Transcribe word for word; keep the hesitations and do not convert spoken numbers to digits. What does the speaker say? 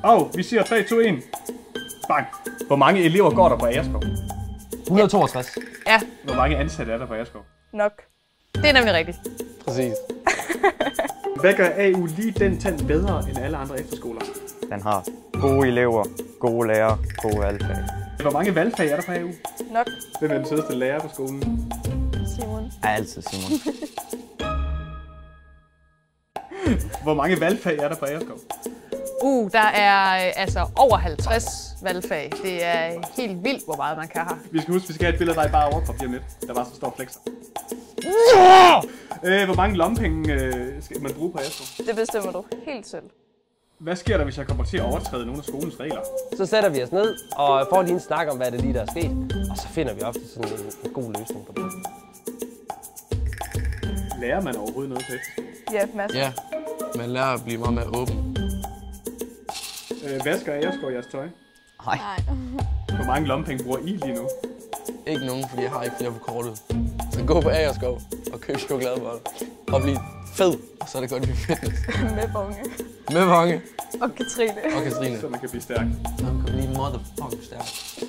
Og vi siger tre, to, et. Bang. Hvor mange elever går der på Agerskov? et hundrede og toogtres. Ja. Hvor mange ansatte er der på Agerskov? Nok. Det er nemlig rigtigt. Præcis. Hvad gør A U lige den tand bedre end alle andre efterskoler? Den har gode elever, gode lærere, gode valgfag. Hvor mange valgfag er der på A U? Nok. Hvem er den sødeste lærer på skolen? Simon. Er altid Simon. Hvor mange valgfag er der på Agerskov? Uh, der er øh, altså over halvtreds valgfag. Det er helt vildt, hvor meget man kan have. Vi skal huske, vi skal have et billede af dig bare overkrop lige om lidt. Der bare så står flexer. Øh, hvor mange lommepenge øh, skal man bruge på Agerskov? Det bestemmer du helt selv. Hvad sker der, hvis jeg kommer til at overtræde nogle af skolens regler? Så sætter vi os ned og får lige en snak om, hvad det lige der er sket. Og så finder vi ofte sådan en, en god løsning på det. Lærer man overhovedet noget på efterskole? Ja, masser. Ja, man lærer at blive meget mere åben. Øh, vasker Agerskov jeres tøj? Nej. Hvor mange lommepenge bruger I lige nu? Ikke nogen, fordi jeg har ikke flere på kortet. Så gå på Agerskov og køb chokoladeboller og blive fed, og så er det godt, at vi fitness. Med Bonge. Med Vange Og Katrine. og Katrine. Så man kan blive stærk. Så man kan blive motherfucking stærk.